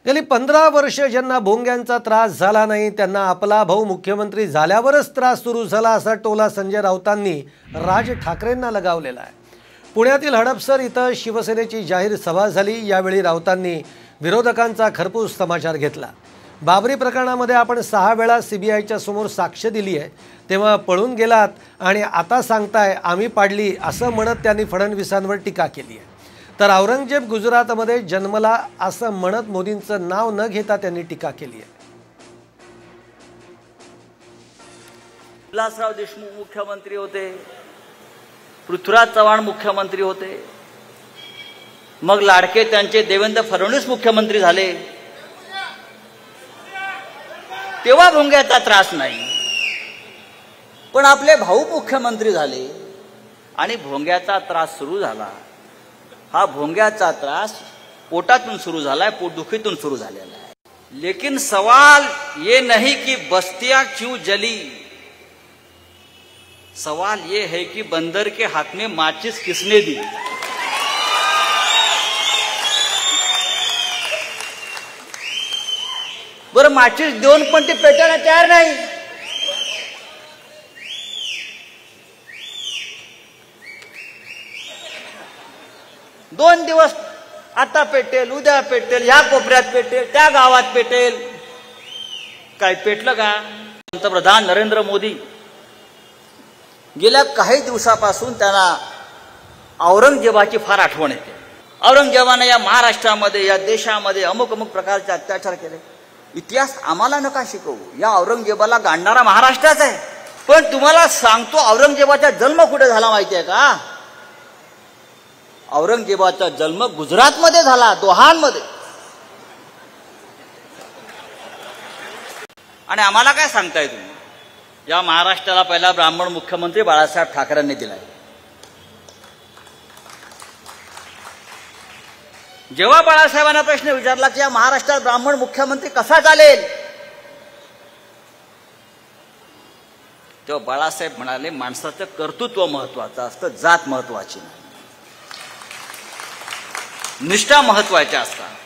गेली 15 वर्ष ज्यांना भोंग्यांचा त्रास झाला नाही त्यांना आपला भाऊ मुख्यमंत्री झाल्यावरच त्रास सुरू झाला असा टोला संजय राऊतांनी राज ठाकरेंना लगावलेला आहे। पुण्यातील हडपसर इथं शिवसेनेची जाहीर सभा झाली। यावेळी राऊतांनी विरोधकांचा खरपूस समाचार घेतला। बाबरी प्रकरणामध्ये आपण 6 वेळा सीबीआयच्या समोर साक्ष दिली आहे, तेव्हा पळून गेलात आणि आता सांगताय आम्ही पाडली असं म्हणत त्यांनी फडणवीसांवर टीका केली आहे। तर औरंगजेब गुजरातमध्ये जन्मला असं म्हणत मोदींचं नाव न घेता त्यांनी टीका केली आहे। विलासराव देशमुख मुख्यमंत्री होते, पृथ्वीराज चव्हाण मुख्यमंत्री होते, मग लाडके त्यांचे देवेंद्र फडणवीस मुख्यमंत्री झाले, तेव्हा भोंग्याचा त्रास नाही। पण आपले भाऊ मुख्यमंत्री झाले आणि भोंग्याचा त्रास सुरू झाला। हा भोंग्याचा त्रास पोटातून सुरू झालाय, पोटदुखीतून सुरू झालेला है। लेकिन सवाल ये नहीं कि बस्तियां क्यों जली, सवाल ये है कि बंदर के हाथ में माचिस किसने दी। बरं माचिस देऊन पण ते पेटायला तयार नाही। दोन दिवस आता पेटेल, उद्या पेटेल, ह्या कोपऱ्यात पेटेल, त्या गावात पेटेल, काय पेटलं का? पंतप्रधान नरेंद्र मोदी गेल्या काही दिवसापासून त्यांना औरंगजेबाची फार आठवण येते। औरंगजेबाने या महाराष्ट्रामध्ये, या देशामध्ये अमुक अमुक प्रकारचे अत्याचार केले। इतिहास आम्हाला नका शिकवू, या औरंगजेबाला गाडणारा महाराष्ट्राच आहे। पण तुम्हाला सांगतो, औरंगजेबाचा जन्म कुठे झाला माहितीये का? औरंगजेबाचा जन्म गुजरातमध्ये झाला, दोहानमध्ये। आणि आम्हाला काय सांगताय तुम्ही? या महाराष्ट्राला पहिला ब्राह्मण मुख्यमंत्री बाळासाहेब ठाकरेंनी दिलाय। जेव्हा बाळासाहेबांना प्रश्न विचारला की या महाराष्ट्रात ब्राह्मण मुख्यमंत्री कसा चालेल, तेव्हा बाळासाहेब म्हणाले, माणसाचं कर्तृत्व महत्वाचं असतं, जात महत्वाची नाही, निष्ठा महत्वाच्या असतात।